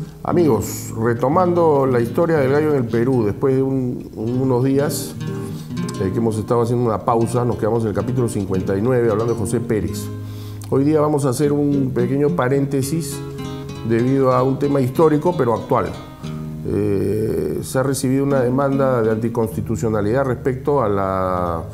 Amigos, retomando la historia del gallo en el Perú, después de unos días que hemos estado haciendo una pausa, nos quedamos en el capítulo 59 hablando de José Pérez. Hoy día vamos a hacer un pequeño paréntesis debido a un tema histórico pero actual. Se ha recibido una demanda de anticonstitucionalidad respecto a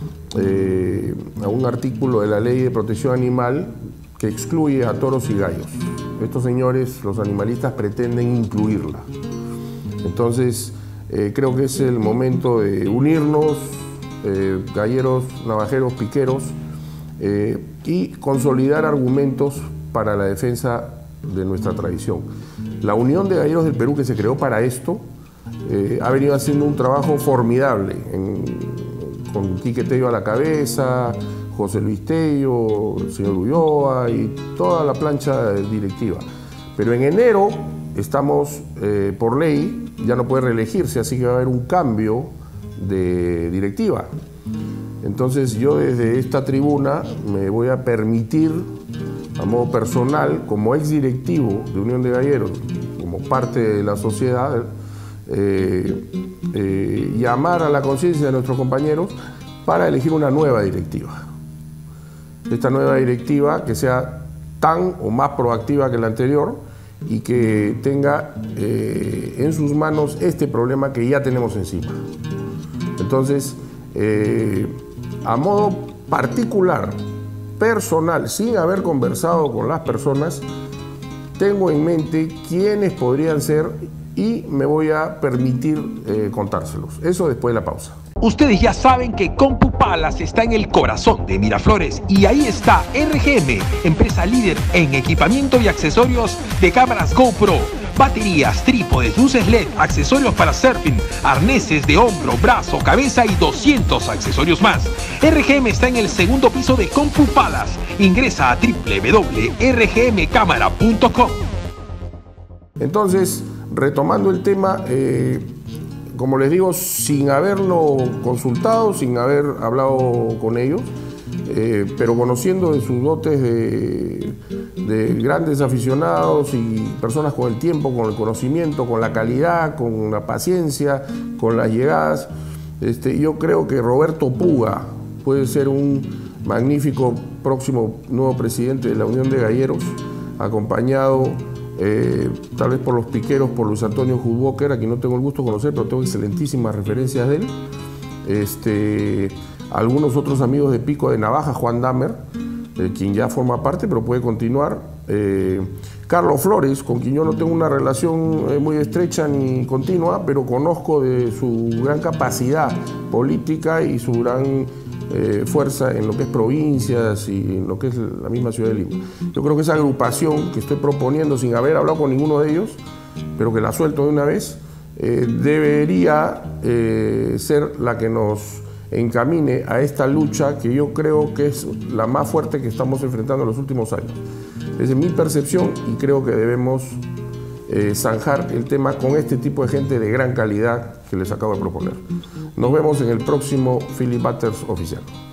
un artículo de la Ley de Protección Animal que excluye a toros y gallos. Estos señores, los animalistas, pretenden incluirla. Entonces, creo que es el momento de unirnos, galleros, navajeros, piqueros, y consolidar argumentos para la defensa de nuestra tradición. La Unión de Galleros del Perú, que se creó para esto, ha venido haciendo un trabajo formidable, con Quique Tello a la cabeza, José Luis Tello, el señor Ulloa y toda la plancha directiva. Pero en enero estamos, por ley, ya no puede reelegirse, así que va a haber un cambio de directiva. Entonces yo desde esta tribuna me voy a permitir, a modo personal, como exdirectivo de Unión de Galleros, como parte de la sociedad, llamar a la conciencia de nuestros compañeros para elegir una nueva directiva. Esta nueva directiva que sea tan o más proactiva que la anterior y que tenga en sus manos este problema que ya tenemos encima. Entonces, a modo particular, personal, sin haber conversado con las personas, tengo en mente quiénes podrían ser y me voy a permitir contárselos. Eso después de la pausa. Ustedes ya saben que CompuPalace está en el corazón de Miraflores y ahí está RGM, empresa líder en equipamiento y accesorios de cámaras GoPro, baterías, trípodes, luces LED, accesorios para surfing, arneses de hombro, brazo, cabeza y 200 accesorios más. RGM está en el segundo piso de CompuPalace. Ingresa a www.rgmcamara.com. Entonces, retomando el tema, como les digo, sin haberlo consultado, sin haber hablado con ellos, pero conociendo de sus dotes de grandes aficionados y personas con el tiempo, con el conocimiento, con la calidad, con la paciencia, con las llegadas, yo creo que Roberto Puga puede ser un magnífico próximo nuevo presidente de la Unión de Galleros, acompañado tal vez por los piqueros, por Luis Antonio Hudboker, a quien no tengo el gusto de conocer, pero tengo excelentísimas referencias de él. Algunos otros amigos de Pico de Navaja, Juan Damer, quien ya forma parte, pero puede continuar. Carlos Flores, con quien yo no tengo una relación muy estrecha ni continua, pero conozco de su gran capacidad política y su gran fuerza en lo que es provincias y en lo que es la misma ciudad de Lima. Yo creo que esa agrupación que estoy proponiendo, sin haber hablado con ninguno de ellos, pero que la suelto de una vez, debería ser la que nos encamine a esta lucha que yo creo que es la más fuerte que estamos enfrentando en los últimos años. Esa es mi percepción y creo que debemos zanjar el tema con este tipo de gente de gran calidad que les acabo de proponer. Nos vemos en el próximo Philip Butters oficial.